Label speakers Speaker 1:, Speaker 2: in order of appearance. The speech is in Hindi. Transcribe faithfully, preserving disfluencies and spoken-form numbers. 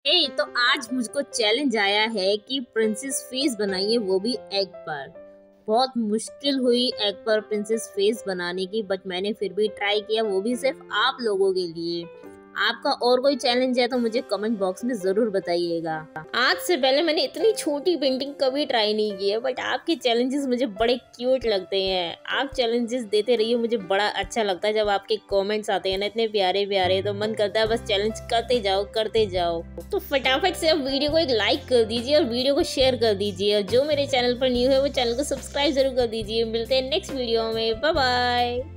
Speaker 1: ए तो आज मुझको चैलेंज आया है कि प्रिंसेस फेस बनाइए, वो भी एग पर। बहुत मुश्किल हुई एग पर प्रिंसेस फेस बनाने की, बट मैंने फिर भी ट्राई किया, वो भी सिर्फ आप लोगों के लिए। आपका और कोई चैलेंज है तो मुझे कमेंट बॉक्स में जरूर बताइएगा। आज से पहले मैंने इतनी छोटी पेंटिंग कभी ट्राई नहीं की है, बट आपके चैलेंजेस मुझे बड़े क्यूट लगते हैं। आप चैलेंजेस देते रहिए, मुझे बड़ा अच्छा लगता है जब आपके कमेंट्स आते हैं ना इतने प्यारे प्यारे, तो मन करता है बस चैलेंज करते जाओ करते जाओ। तो फटाफट से अब वीडियो को एक लाइक कर दीजिए और वीडियो को शेयर कर दीजिए, और जो मेरे चैनल पर न्यू है वो चैनल को सब्सक्राइब जरूर कर दीजिए। मिलते हैं नेक्स्ट वीडियो में, बाय बाय।